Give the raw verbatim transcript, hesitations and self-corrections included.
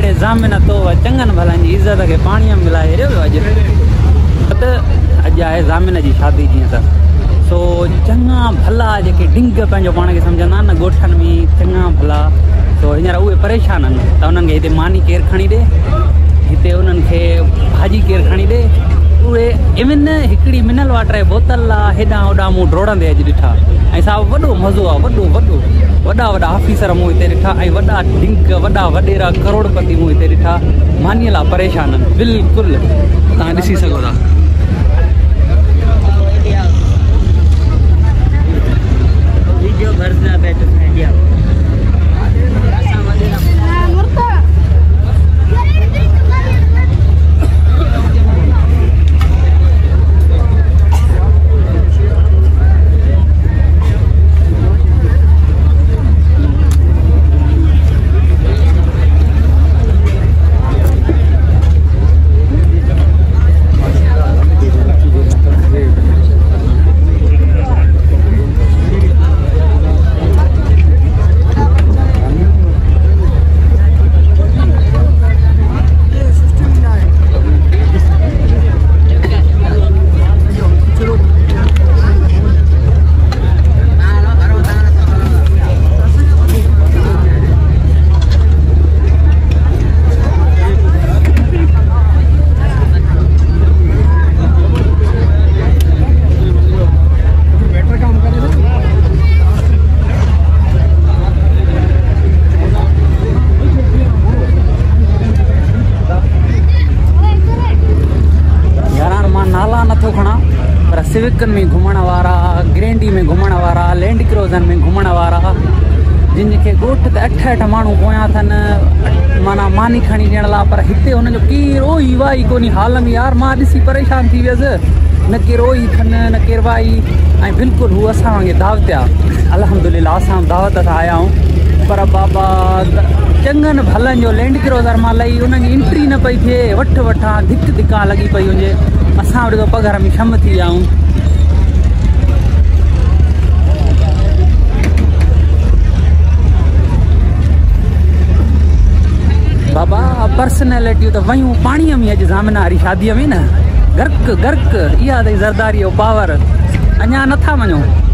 अड़े जामिन तो चंगन भलन जी इज्जत के पानी में मिलाए रहियो अज अज है जामिन की शादी जी त सो चंगा भला जेके डिंग पंहिंजो पाण खे सम्झंदा न ॻोठनि में चंगा भला सो हींअर उहे परेशान आहिनि त उन्हनि खे हिते मानी केरु खणी ॾे हिते उन्हनि खे भाॼी केरु खणी ॾे उहे इवन हिकिड़ी मिनरल वाटर जी बोतल आहे हेॾां होॾां मूं डोड़ंदे अॼु ॾिठा ऐं साहब वॾो मज़ो आहे वॾो वॾो वॾा वॾा ऑफिसर मूं हिते ॾिठा ऐं वॾा डिंग वॾा वॾेरा करोड़पति मूं हिते ॾिठा मानीअ लाइ परेशान आहिनि बिल्कुलु तव्हां ॾिसी सघो था वीडियो भरना पे तो इंडिया सिविकन में घुमण वारा ग्रैंडी में घुमण वारा लैंड क्रूज़र में घुमण वारा जिनके ॻोठ ते अठ अठ माण्हू पोयां अथनि माना मानी खणी ॾियण लाइ पर हिते हुनजो केरु ई वाई कोन्हे हाल में यार मां ॾिसी परेशान थी वियसि न केरु ई थनि न केरु वाई ऐं बिल्कुलु हू असां वांगुरु दावत आहे अल्हम्दुलिल्लाह असां दावत सां आया आहियूं पर बाबा चङनि भलनि जो लैंड क्रूज़र मां लही उनजी एंट्री न पई थिए वठ वठां धिक धिका लॻी पई हुजे असां वरी तो पघर में शम थी विया आहियूं बाबा पर्सनैलिटियूं त वयूं पाणीअ में अॼु जामिन वारी शादीअ में न गर्क गर्क इहा अथई ज़रदारी जो पावर अञा नथा वञूं